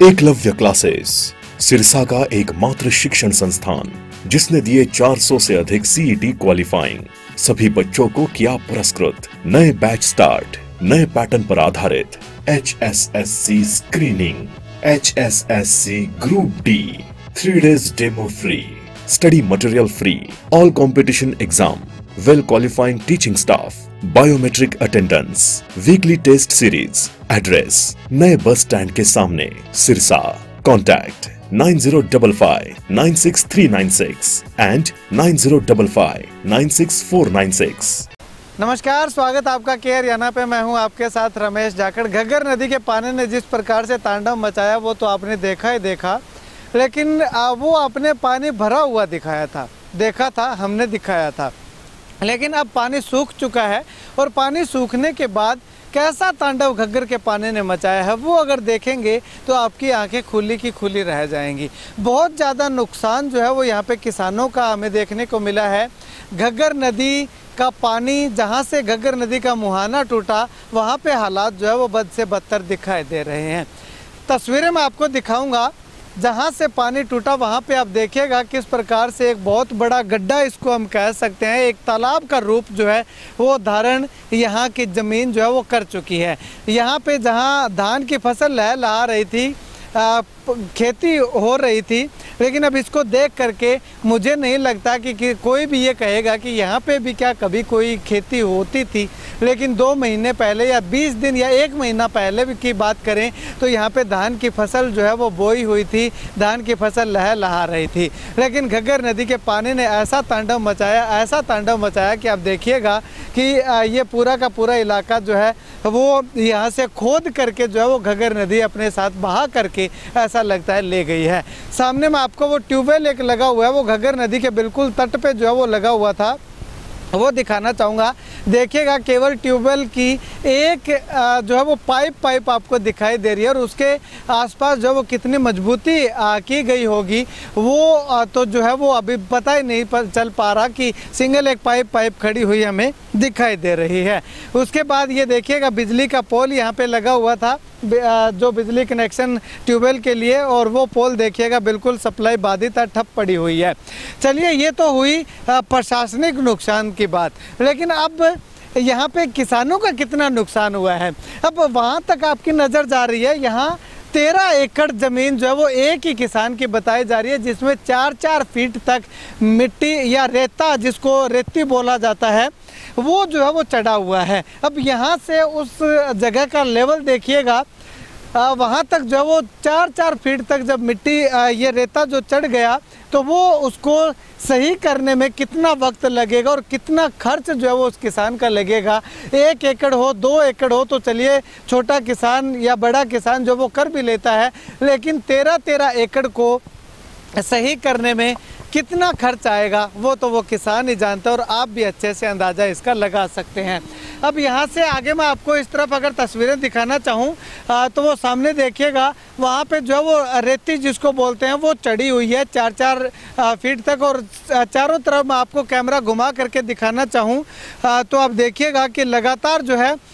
Eklavya classes Sirsa का एकमात्र शिक्षण संस्थान जिसने दिए 400 से अधिक सीईटी क्वालिफाइंग। सभी बच्चों को किया पुरस्कृत। नए बैच स्टार्ट। नए पैटर्न पर आधारित HSSC screening, HSSC group D, 3 days demo free, study material free, all competition exam, well qualifying teaching staff, biometric attendance, weekly test series. Address नए बस स्टैंड के सामने, सिरसा। Contact 9055966396 and 9055966496। नमस्कार, स्वागत आपका care याना पे। मैं हूं आपके साथ रमेश जाखड़। घग्गर नदी के पानी ने जिस प्रकार से तांडव मचाया वो तो आपने देखा ही देखा, लेकिन वो अपने पानी भरा हुआ देखा था, हमने दिखाया था। लेकिन अब पानी सूख चुका है और पानी सूखने के बाद कैसा तांडव घग्गर के पानी ने मचाया है वो अगर देखेंगे तो आपकी आंखें खुली की खुली रह जाएंगी। बहुत ज़्यादा नुकसान जो है वो यहाँ पे किसानों का हमें देखने को मिला है। घग्गर नदी का पानी, जहाँ से घग्गर नदी का मुहाना टूटा वहाँ पे हालात जो है वो बद से बदतर दिखाई दे रहे हैं। तस्वीरें मैं आपको दिखाऊंगा। जहाँ से पानी टूटा वहाँ पे आप देखिएगा किस प्रकार से एक बहुत बड़ा गड्ढा, इसको हम कह सकते हैं, एक तालाब का रूप जो है वो धारण यहाँ की ज़मीन जो है वो कर चुकी है। यहाँ पे जहाँ धान की फसल लहलहा रही थी, खेती हो रही थी, लेकिन अब इसको देख करके मुझे नहीं लगता कि कोई भी ये कहेगा कि यहाँ पे भी क्या कभी कोई खेती होती थी। लेकिन 2 महीने पहले या 20 दिन या 1 महीना पहले भी की बात करें तो यहाँ पे धान की फसल जो है वो बोई हुई थी, धान की फसल लहलहा रही थी। लेकिन घग्गर नदी के पानी ने ऐसा तांडव मचाया कि आप देखिएगा कि ये पूरा का पूरा इलाका जो है वो यहाँ से खोद करके जो है वो घग्गर नदी अपने साथ बहा करके ऐसा लगता है ले गई है। सामने में आपको वो ट्यूबवेल एक लगा हुआ है, वो घग्गर नदी के बिल्कुल तट पे जो है वो लगा हुआ था, वो दिखाना चाहूँगा। देखिएगा केवल ट्यूबवेल की एक जो है वो पाइप आपको दिखाई दे रही है और उसके आसपास जो है वो कितनी मजबूती की गई होगी वो तो जो है वो अभी पता ही नहीं चल पा रहा कि सिंगल एक पाइप खड़ी हुई हमें दिखाई दे रही है। उसके बाद ये देखिएगा बिजली का पोल यहाँ पे लगा हुआ था, जो बिजली कनेक्शन ट्यूबवेल के लिए, और वो पोल देखिएगा बिल्कुल सप्लाई बाधित है, ठप पड़ी हुई है। चलिए, ये तो हुई प्रशासनिक नुकसान की बात, लेकिन अब यहाँ पे किसानों का कितना नुकसान हुआ है अब वहाँ तक आपकी नज़र जा रही है। यहाँ 13 एकड़ ज़मीन जो है वो एक ही किसान की बताई जा रही है, जिसमें 4-4 फीट तक मिट्टी या रेता, जिसको रेती बोला जाता है, वो जो है वो चढ़ा हुआ है। अब यहाँ से उस जगह का लेवल देखिएगा, वहाँ तक जो है वो 4-4 फीट तक जब मिट्टी ये रेता जो चढ़ गया तो वो उसको सही करने में कितना वक्त लगेगा और कितना खर्च जो है वो उस किसान का लगेगा। 1 एकड़ हो, 2 एकड़ हो तो चलिए छोटा किसान या बड़ा किसान जो वो कर भी लेता है, लेकिन 13 एकड़ को सही करने में कितना खर्च आएगा वो तो वो किसान ही जानता है, और आप भी अच्छे से अंदाज़ा इसका लगा सकते हैं। अब यहाँ से आगे मैं आपको इस तरफ अगर तस्वीरें दिखाना चाहूँ तो वो सामने देखिएगा, वहाँ पे जो है वो रेती जिसको बोलते हैं वो चढ़ी हुई है 4-4 फीट तक, और चारों तरफ मैं आपको कैमरा घुमा करके दिखाना चाहूँ तो आप देखिएगा कि लगातार जो है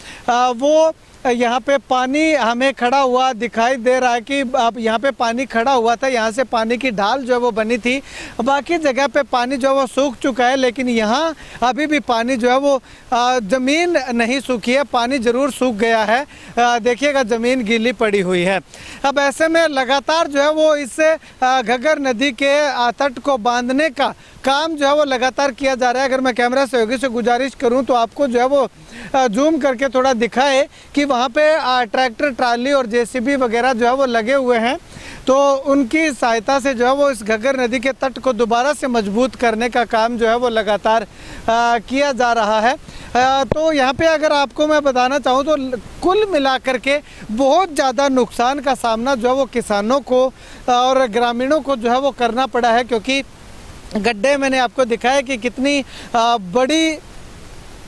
वो यहाँ पे पानी हमें खड़ा हुआ दिखाई दे रहा है कि अब यहाँ पे पानी खड़ा हुआ था, यहाँ से पानी की ढाल जो है वो बनी थी। बाकी जगह पे पानी जो है वो सूख चुका है, लेकिन यहाँ अभी भी पानी जो है वो ज़मीन नहीं सूखी है, पानी ज़रूर सूख गया है। देखिएगा ज़मीन गीली पड़ी हुई है। अब ऐसे में लगातार जो है वो इससे घग्गर नदी के तट को बांधने का काम जो है वो लगातार किया जा रहा है। अगर मैं कैमरा सहयोगी से गुजारिश करूं तो आपको जो है वो जूम करके थोड़ा दिखाए कि वहाँ पे ट्रैक्टर, ट्राली और जेसीबी वगैरह जो है वो लगे हुए हैं, तो उनकी सहायता से जो है वो इस घग्गर नदी के तट को दोबारा से मजबूत करने का काम जो है वो लगातार किया जा रहा है। तो यहाँ पे अगर आपको मैं बताना चाहूँ तो कुल मिलाकर के बहुत ज़्यादा नुकसान का सामना जो है वो किसानों को और ग्रामीणों को जो है वो करना पड़ा है, क्योंकि गड्ढे मैंने आपको दिखाया कि कितनी बड़ी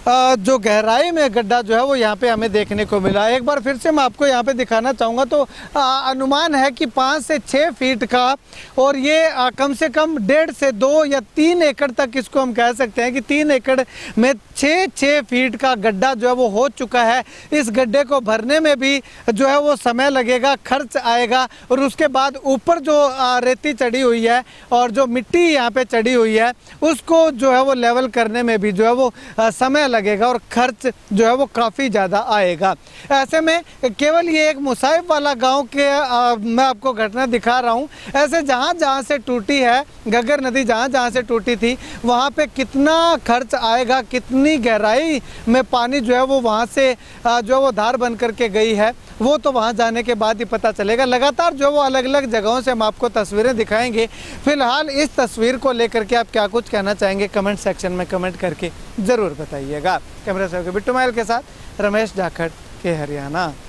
जो गहराई में गड्ढा जो है वो यहाँ पे हमें देखने को मिला। एक बार फिर से मैं आपको यहाँ पे दिखाना चाहूँगा तो अनुमान है कि 5 से 6 फीट का, और ये कम से कम 1.5 से 2 या 3 एकड़ तक इसको हम कह सकते हैं कि 3 एकड़ में 6 फीट का गड्ढा जो है वो हो चुका है। इस गड्ढे को भरने में भी जो है वो समय लगेगा, खर्च आएगा, और उसके बाद ऊपर जो रेती चढ़ी हुई है और जो मिट्टी यहाँ पे चढ़ी हुई है उसको जो है वो लेवल करने में भी जो है वो समय लगेगा और खर्च जो है वो काफ़ी ज़्यादा आएगा। ऐसे में केवल ये एक मुसाइब वाला गांव के मैं आपको घटना दिखा रहा हूँ। ऐसे जहाँ जहाँ से टूटी है घग्गर नदी, जहाँ जहाँ से टूटी थी वहाँ पे कितना खर्च आएगा, कितनी गहराई में पानी जो है वो वहाँ से जो है वो धार बन करके गई है, वो तो वहाँ जाने के बाद ही पता चलेगा। लगातार जो वो अलग अलग जगहों से हम आपको तस्वीरें दिखाएंगे। फिलहाल इस तस्वीर को लेकर के आप क्या कुछ कहना चाहेंगे कमेंट सेक्शन में कमेंट करके ज़रूर बताइएगा। कैमरा से बिट्टू माइल के साथ रमेश जाखड़ के हरियाणा।